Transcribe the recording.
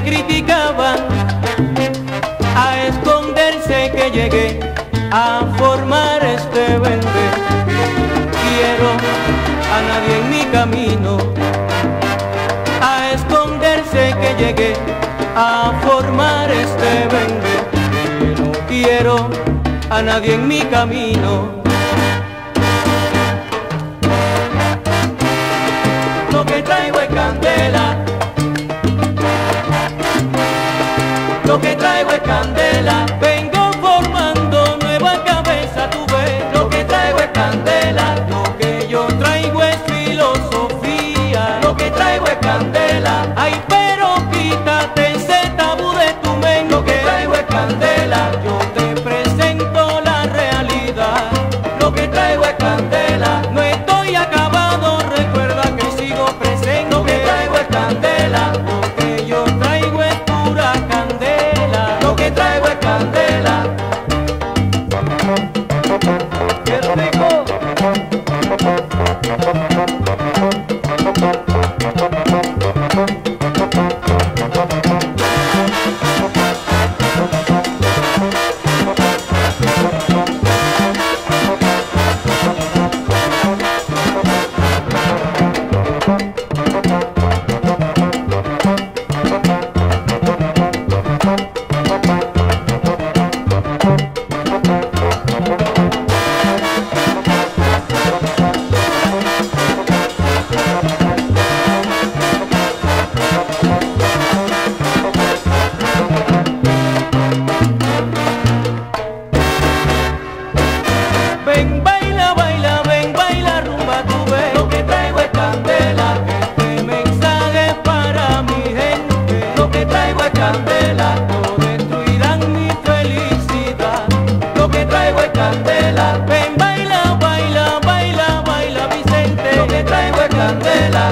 criticaban, a esconderse que llegué a formar este vende. Quiero a nadie en mi camino, a esconderse que llegué a formar este vende. No quiero a nadie en mi camino. Lo que traigo es candela, lo que traigo es candela. Vengo formando nueva cabeza, tú ves. Lo que traigo es candela, lo que yo traigo es filosofía. Lo que traigo es candela. Ay, pero quítate ese tabú de tu mente. Lo que traigo es candela, yo te presento la realidad. Lo que traigo es candela, no estoy acabado, recuerda que sigo presente. Lo que traigo es candela, lo que yo traigo es pura candela. Lo que traigo es candela. ¡Qué rico! Ven, baila, baila, ven, baila rumba, tú ves. Lo que traigo es candela, este mensaje es para mi gente. Lo que traigo es candela, no destruirán mi felicidad. Lo que traigo es candela. Ven, baila, baila, baila, baila, Vicente. Lo que traigo es candela.